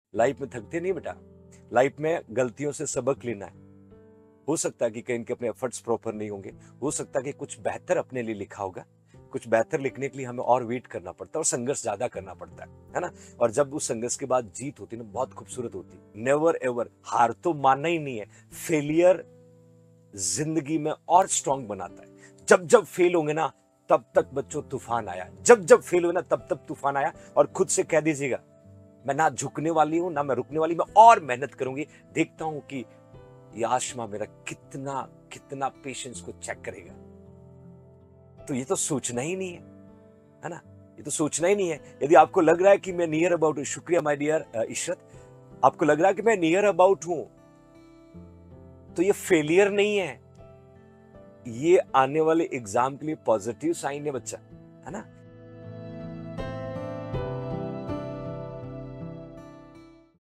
Life में थकते नहीं बेटा। लाइफ में गलतियों से सबक लेना है। हो सकता है कि कहीं के अपने एफर्ट्स प्रॉपर नहीं होंगे, हो सकता है कि कुछ बेहतर अपने लिए लिखा होगा, कुछ बेहतर लिखने के लिए हमें और वेट करना पड़ता है और संघर्ष ज्यादा करना पड़ता है ना। और जब उस संघर्ष के बाद जीत होती है ना, बहुत खूबसूरत होती है। नेवर एवर, हार तो मानना ही नहीं है। फेलियर जिंदगी में और स्ट्रांग बनाता है। जब जब फेल होंगे ना, तब तक बच्चों तूफान आया। जब जब फेल हुए ना, तब तब तूफान आया। और खुद से कह दीजिएगा, मैं ना झुकने वाली हूं ना मैं रुकने वाली, मैं और मेहनत करूंगी। देखता हूं कि ये आशमा मेरा कितना कितना पेशेंस को चेक करेगा। तो ये तो सोचना ही नहीं है ना। ये तो सोचना ही नहीं है। यदि आपको लग रहा है कि मैं नियर अबाउट हूं, शुक्रिया माय डियर इशरत, आपको लग रहा है कि मैं नियर अबाउट हूं, तो ये फेलियर नहीं है, ये आने वाले एग्जाम के लिए पॉजिटिव साइन है बच्चा, है ना।